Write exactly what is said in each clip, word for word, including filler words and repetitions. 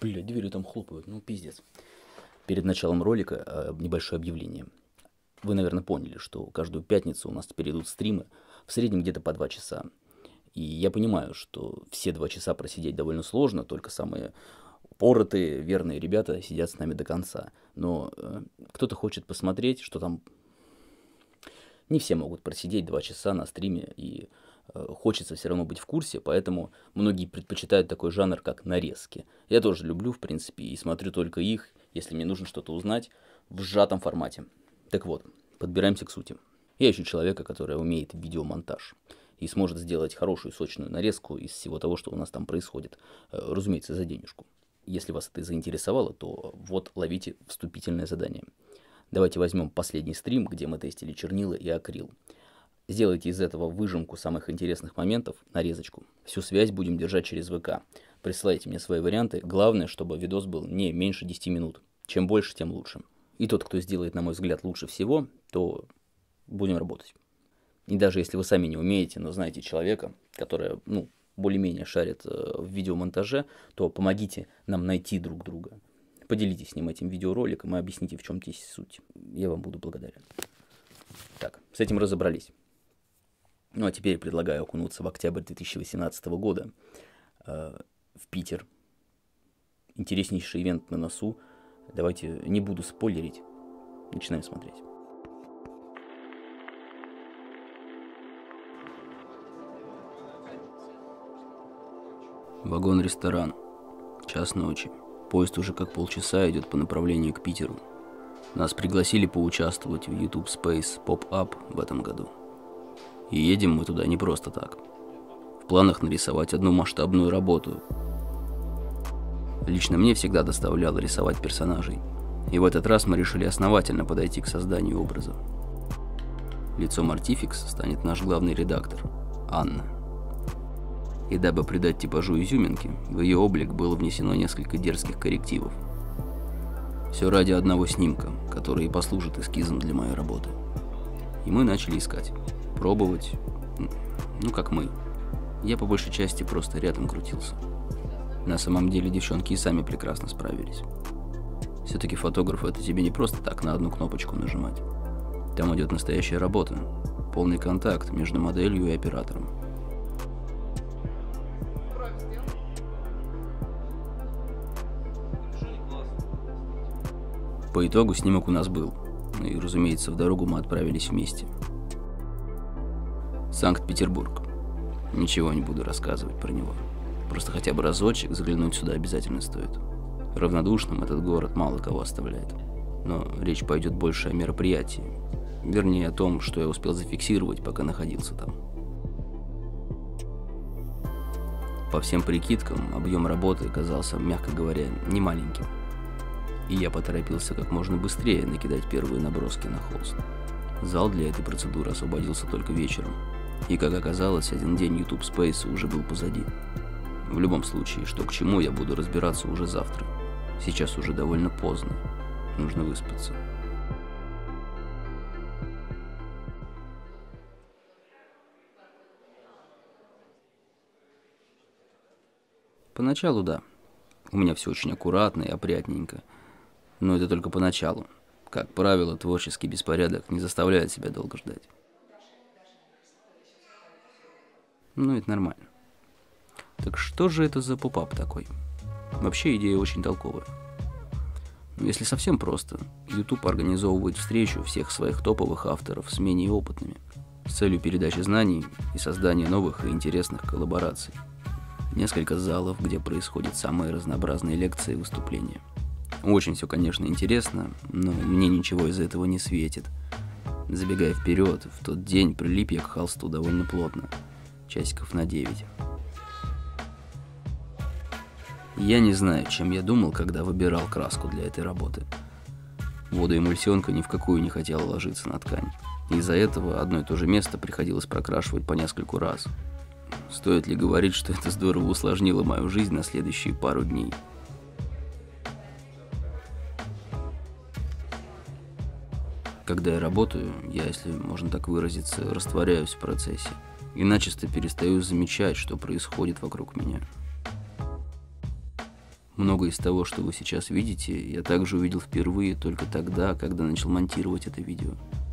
Блядь, двери там хлопают, ну пиздец. Перед началом ролика э, небольшое объявление. Вы, наверное, поняли, что каждую пятницу у нас теперь идут стримы, в среднем где-то по два часа. И я понимаю, что все два часа просидеть довольно сложно, только самые упоротые, верные ребята сидят с нами до конца. Но э, кто-то хочет посмотреть, что там... Не все могут просидеть два часа на стриме, и э, хочется все равно быть в курсе, поэтому многие предпочитают такой жанр, как нарезки. Я тоже люблю, в принципе, и смотрю только их, если мне нужно что-то узнать, в сжатом формате. Так вот, подбираемся к сути. Я ищу человека, который умеет видеомонтаж и сможет сделать хорошую сочную нарезку из всего того, что у нас там происходит. Э, разумеется, за денежку. Если вас это заинтересовало, то вот ловите вступительное задание. Давайте возьмем последний стрим, где мы тестили чернила и акрил. Сделайте из этого выжимку самых интересных моментов, нарезочку. Всю связь будем держать через ВК. Присылайте мне свои варианты. Главное, чтобы видос был не меньше десяти минут. Чем больше, тем лучше. И тот, кто сделает, на мой взгляд, лучше всего, то будем работать. И даже если вы сами не умеете, но знаете человека, который, ну, более-менее шарит э, в видеомонтаже, то помогите нам найти друг друга. Поделитесь с ним этим видеороликом и объясните, в чем здесь суть. Я вам буду благодарен. Так, с этим разобрались. Ну а теперь предлагаю окунуться в октябрь две тысячи восемнадцатого года э, в Питер. Интереснейший ивент на носу. Давайте не буду спойлерить. Начинаем смотреть. Вагон-ресторан. Час ночи. Поезд уже как полчаса идет по направлению к Питеру. Нас пригласили поучаствовать в YouTube Space Pop-Up в этом году. И едем мы туда не просто так. В планах нарисовать одну масштабную работу. Лично мне всегда доставляло рисовать персонажей. И в этот раз мы решили основательно подойти к созданию образа. Лицом Artifix станет наш главный редактор, Анна. И дабы придать типажу изюминки, в ее облик было внесено несколько дерзких коррективов. Все ради одного снимка, который и послужит эскизом для моей работы. И мы начали искать, пробовать, ну как мы. Я по большей части просто рядом крутился. На самом деле девчонки и сами прекрасно справились. Все-таки фотограф — это тебе не просто так на одну кнопочку нажимать. Там идет настоящая работа, полный контакт между моделью и оператором. По итогу снимок у нас был, ну и, разумеется, в дорогу мы отправились вместе. Санкт-Петербург. Ничего не буду рассказывать про него. Просто хотя бы разочек заглянуть сюда обязательно стоит. Равнодушным этот город мало кого оставляет. Но речь пойдет больше о мероприятии. Вернее, о том, что я успел зафиксировать, пока находился там. По всем прикидкам, объем работы оказался, мягко говоря, немаленьким. И я поторопился как можно быстрее накидать первые наброски на холст. Зал для этой процедуры освободился только вечером. И, как оказалось, один день YouTube Space уже был позади. В любом случае, что к чему, я буду разбираться уже завтра. Сейчас уже довольно поздно. Нужно выспаться. Поначалу да. У меня все очень аккуратно и опрятненько. Но это только поначалу. Как правило, творческий беспорядок не заставляет себя долго ждать. Ну, это нормально. Так что же это за поп-ап такой? Вообще идея очень толковая. Но если совсем просто, YouTube организовывает встречу всех своих топовых авторов с менее опытными, с целью передачи знаний и создания новых и интересных коллабораций. Несколько залов, где происходят самые разнообразные лекции и выступления. Очень все, конечно, интересно, но мне ничего из этого не светит. Забегая вперед, в тот день прилип я к холсту довольно плотно, часиков на девять. Я не знаю, чем я думал, когда выбирал краску для этой работы. Водоэмульсионка ни в какую не хотела ложиться на ткань. Из-за этого одно и то же место приходилось прокрашивать по нескольку раз. Стоит ли говорить, что это здорово усложнило мою жизнь на следующие пару дней? Когда я работаю, я, если можно так выразиться, растворяюсь в процессе и начисто перестаю замечать, что происходит вокруг меня. Многое из того, что вы сейчас видите, я также увидел впервые только тогда, когда начал монтировать это видео.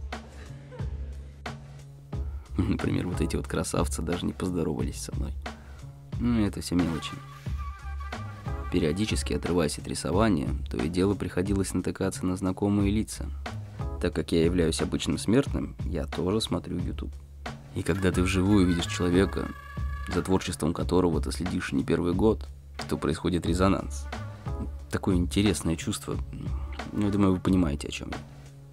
Например, вот эти вот красавцы даже не поздоровались со мной. Ну, это все мелочи. Периодически, отрываясь от рисования, то и дело приходилось натыкаться на знакомые лица. Так как я являюсь обычным смертным, я тоже смотрю YouTube. И когда ты вживую видишь человека, за творчеством которого ты следишь не первый год, то происходит резонанс. Такое интересное чувство. Ну, я думаю, вы понимаете, о чем я.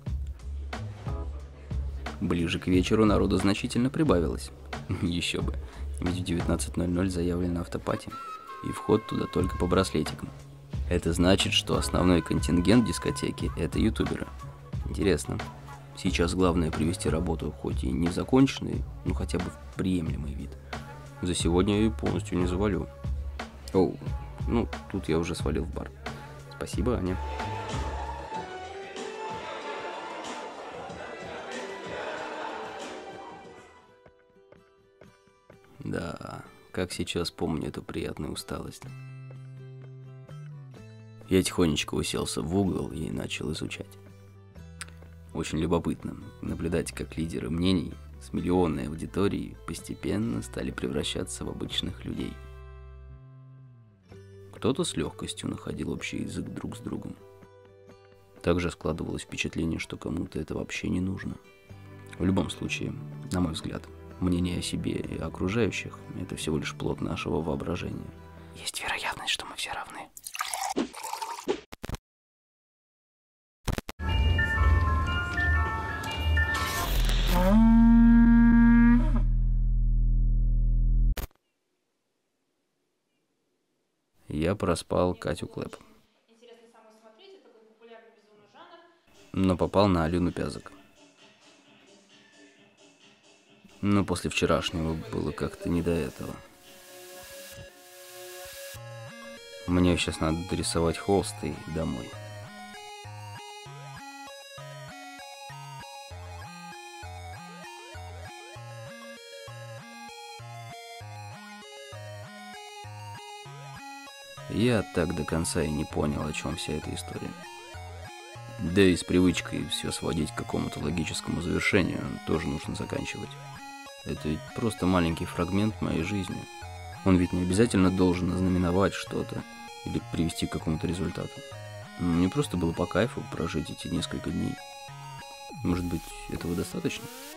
Ближе к вечеру народу значительно прибавилось. Еще бы. Ведь в девятнадцать ноль ноль заявлена автопати, и вход туда только по браслетикам. Это значит, что основной контингент дискотеки – это ютуберы. Интересно. Сейчас главное привести работу хоть и не в законченный, но хотя бы в приемлемый вид. За сегодня я ее полностью не завалю. Оу, ну, тут я уже свалил в бар. Спасибо, Аня. Да, как сейчас помню эту приятную усталость. Я тихонечко уселся в угол и начал изучать. Очень любопытно наблюдать, как лидеры мнений с миллионной аудиторией постепенно стали превращаться в обычных людей. Кто-то с легкостью находил общий язык друг с другом. Также складывалось впечатление, что кому-то это вообще не нужно. В любом случае, на мой взгляд, мнение о себе и окружающих – это всего лишь плод нашего воображения. Есть вероятность, что мы все равны. Я проспал Катю Клэп. Но попал на Алюну Пязок. Но после вчерашнего было как-то не до этого. Мне сейчас надо дорисовать холст и домой. Я так до конца и не понял, о чем вся эта история. Да и с привычкой все сводить к какому-то логическому завершению тоже нужно заканчивать. Это ведь просто маленький фрагмент моей жизни. Он ведь не обязательно должен ознаменовать что-то или привести к какому-то результату. Мне просто было по кайфу прожить эти несколько дней. Может быть, этого достаточно?